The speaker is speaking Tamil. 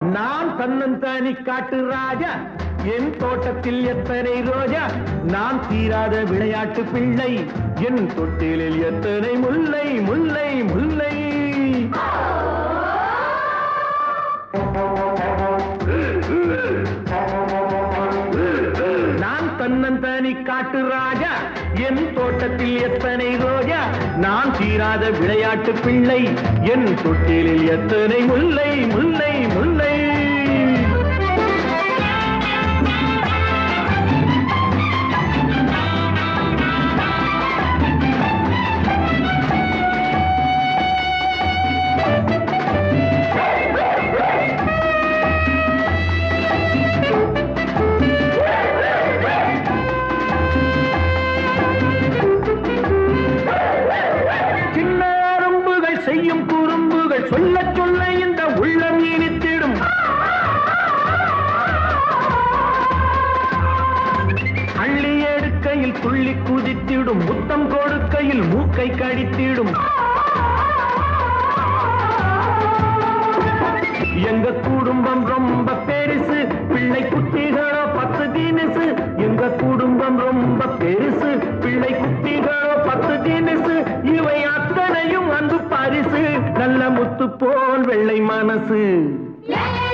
நான் தன்னந்தானி காட்டு ராஜா, என் தோட்டத்தில் எத்தனை ரோஜா, நான் தீராத விளையாட்டு பிள்ளை, என் தொட்டிலில் எத்தனை முல்லை முல்லை முல்லை. நான் தன்னந்தானி காட்டு ராஜா, என் தோட்டத்தில் எத்தனை ரோஜா, நான் தீராத விளையாட்டு பிள்ளை, என் தொட்டிலில் எத்தனை முல்லை முல்லை முல்லை. செய்யும் குறும்புகள் சொல்ல சொல்ல இந்த உள்ளம் இனித்திடும். அள்ளி எடுக்கையில் துள்ளி குதித்திடும், முத்தம் கொடுக்கையில் மூக்கை கடித்திடும். எங்க குடும்பம் ரொம்ப பெருசு, பிள்ளை குட்டிகளோ 10 தினசு. எங்க குடும்பம் ரொம்ப பெருசு, பிள்ளை குட்டிகளோ 10 தினசு. இவை அத்தனையும் அன்பு பரிசு, நல்ல முத்து போல் வெள்ளை மனசு.